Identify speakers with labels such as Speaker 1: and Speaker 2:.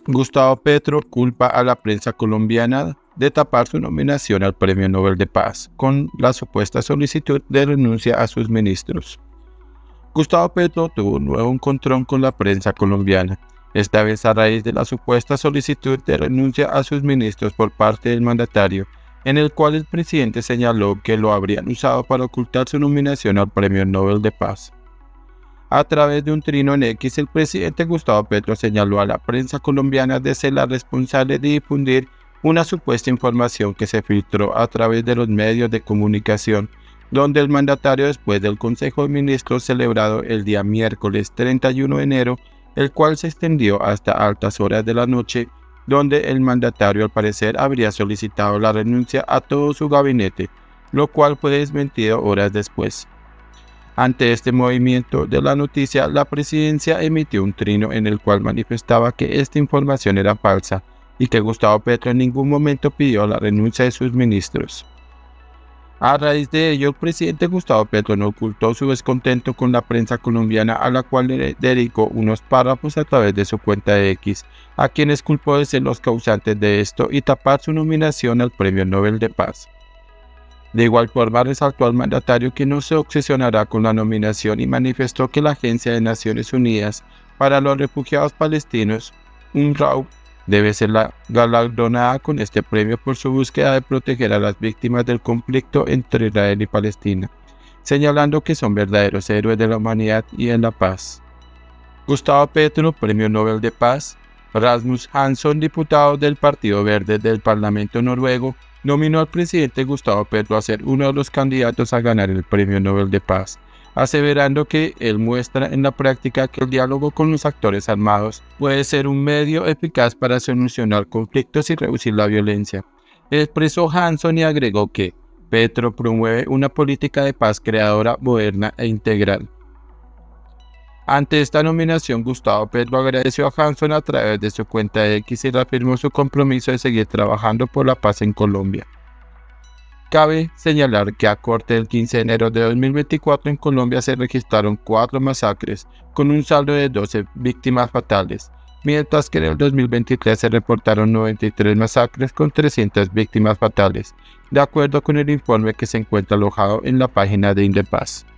Speaker 1: Gustavo Petro culpa a la prensa colombiana de tapar su nominación al Premio Nobel de Paz con la supuesta solicitud de renuncia a sus ministros. Gustavo Petro tuvo un nuevo encontrón con la prensa colombiana, esta vez a raíz de la supuesta solicitud de renuncia a sus ministros por parte del mandatario, en el cual el presidente señaló que lo habrían usado para ocultar su nominación al Premio Nobel de Paz. A través de un trino en X, el presidente Gustavo Petro señaló a la prensa colombiana de ser la responsable de difundir una supuesta información que se filtró a través de los medios de comunicación, donde el mandatario, después del Consejo de Ministros celebrado el día miércoles 31 de enero, el cual se extendió hasta altas horas de la noche, donde el mandatario al parecer habría solicitado la renuncia a todo su gabinete, lo cual fue desmentido horas después. Ante este movimiento de la noticia, la presidencia emitió un trino en el cual manifestaba que esta información era falsa y que Gustavo Petro en ningún momento pidió la renuncia de sus ministros. A raíz de ello, el presidente Gustavo Petro no ocultó su descontento con la prensa colombiana, a la cual le dedicó unos párrafos a través de su cuenta de X, a quienes culpó de ser los causantes de esto y tapar su nominación al Premio Nobel de Paz. De igual forma, resaltó al mandatario que no se obsesionará con la nominación y manifestó que la Agencia de Naciones Unidas para los Refugiados Palestinos, UNRWA, debe ser galardonada con este premio por su búsqueda de proteger a las víctimas del conflicto entre Israel y Palestina, señalando que son verdaderos héroes de la humanidad y de la paz. Gustavo Petro, Premio Nobel de Paz. Rasmus Hansson, diputado del Partido Verde del Parlamento noruego, nominó al presidente Gustavo Petro a ser uno de los candidatos a ganar el Premio Nobel de Paz, aseverando que él muestra en la práctica que el diálogo con los actores armados puede ser un medio eficaz para solucionar conflictos y reducir la violencia. Expresó Hansson y agregó que Petro promueve una política de paz creadora, moderna e integral. Ante esta nominación, Gustavo Petro agradeció a Hansson a través de su cuenta de X y reafirmó su compromiso de seguir trabajando por la paz en Colombia. Cabe señalar que a corte del 15 de enero de 2024 en Colombia se registraron 4 masacres, con un saldo de 12 víctimas fatales, mientras que en el 2023 se reportaron 93 masacres con 300 víctimas fatales, de acuerdo con el informe que se encuentra alojado en la página de Indepaz.